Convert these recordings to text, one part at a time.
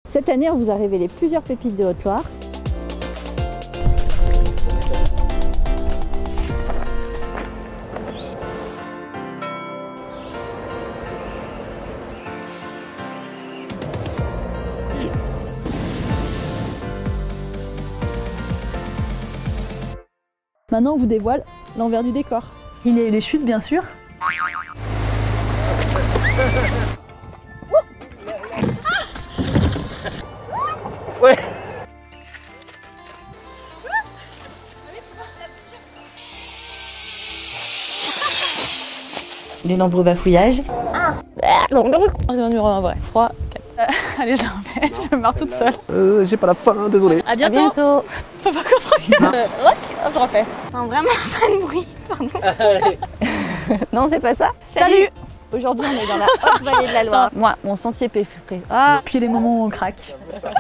Cette année, on vous a révélé plusieurs pépites de Haute-Loire. Maintenant, on vous dévoile l'envers du décor. Il y a eu les chutes, bien sûr. Ouais. Les nombreux bafouillages. Numéro 1 vrai. 3, 4. Allez, je l'en fais. Je me marre toute seule. J'ai pas la faim, désolé. À bientôt. Faut pas qu'on se regarde. Hop, je refais. Non, vraiment pas de bruit, pardon. Non, c'est pas ça. Salut. Aujourd'hui, on est dans la haute vallée de la Loire. Moi, mon sentier préféré. Ah, Puis les moments où on craque.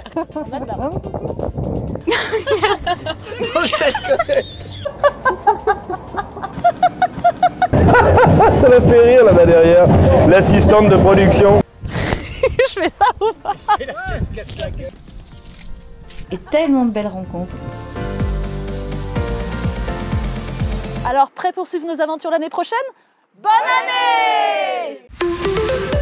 Ça m'a fait rire là-bas derrière. L'assistante de production. Je fais ça ou pas? Et tellement de belles rencontres. alors prêt pour suivre nos aventures l'année prochaine? Bonne année!